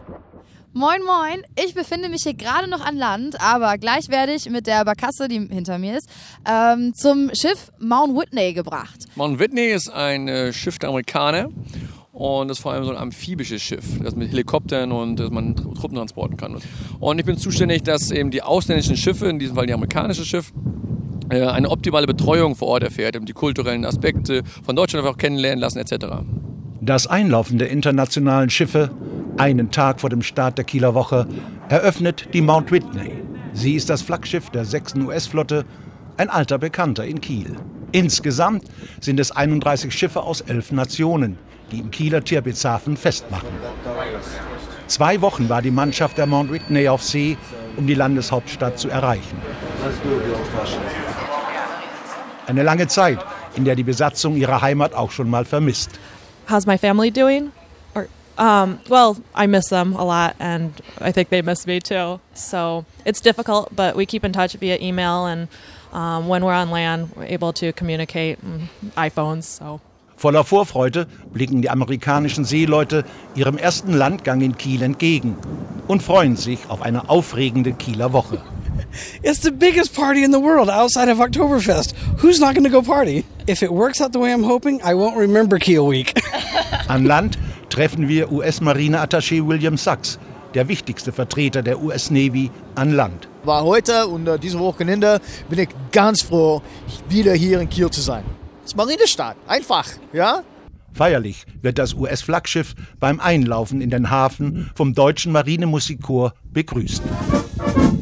Moin moin, ich befinde mich hier gerade noch an Land, aber gleich werde ich mit der Barkasse, die hinter mir ist, zum Schiff Mount Whitney gebracht. Mount Whitney ist ein Schiff der Amerikaner und ist vor allem so ein amphibisches Schiff, das mit Helikoptern und dass man Truppen transporten kann. Und ich bin zuständig, dass eben die ausländischen Schiffe, in diesem Fall die amerikanische Schiff, eine optimale Betreuung vor Ort erfährt, die kulturellen Aspekte von Deutschland auch kennenlernen lassen etc. Das Einlaufen der internationalen Schiffe, einen Tag vor dem Start der Kieler Woche, eröffnet die Mount Whitney. Sie ist das Flaggschiff der 6. US-Flotte, ein alter Bekannter in Kiel. Insgesamt sind es 31 Schiffe aus 11 Nationen, die im Kieler Tirpitzhafen festmachen. 2 Wochen war die Mannschaft der Mount Whitney auf See, um die Landeshauptstadt zu erreichen. Eine lange Zeit, in der die Besatzung ihre Heimat auch schon mal vermisst. How's my family doing? Well, I miss them a lot, and I think they miss me too. So it's difficult, but we keep in touch via email, and when we're on land, we're able to communicate, iPhones. So. Voller Vorfreude blicken die amerikanischen Seeleute ihrem ersten Landgang in Kiel entgegen und freuen sich auf eine aufregende Kieler Woche. It's the biggest party in the world outside of Oktoberfest. Who's not going to go party? If it works out the way I'm hoping, I won't remember Kiel Week. An Land treffen wir US-Marine-Attaché William Sachs, der wichtigste Vertreter der US-Navy an Land. Aber heute und dieses Wochenende bin ich ganz froh, wieder hier in Kiel zu sein. Das ist Marinestadt, einfach, ja? Feierlich wird das US-Flaggschiff beim Einlaufen in den Hafen vom Deutschen Marinemusikchor begrüßt.